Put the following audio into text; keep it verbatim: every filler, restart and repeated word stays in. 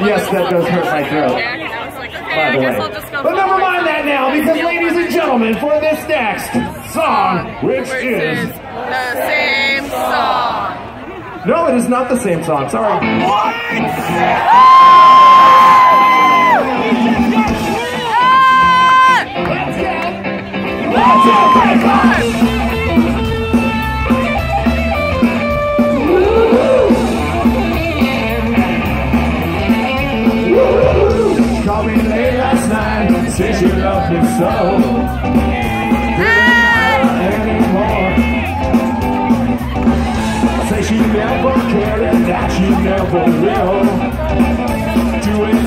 Yes, that does hurt my throat. By the way. But never mind that now, because ladies and gentlemen, for this next song, which is the same song. No, it is not the same song. Sorry. What? Let's get, let's get break on. Called me late last night, said she loved me so. Didn't anymore. Say she never cared and that she never will. Do it.